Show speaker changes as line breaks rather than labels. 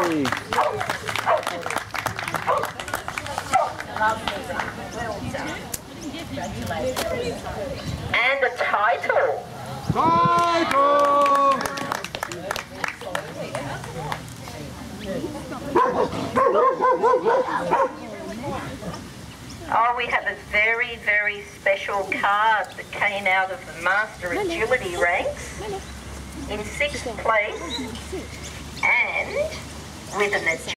And a title.
Title!
Oh, we have a very, very special card that came out of the Master Agility ranks in 6th place and with an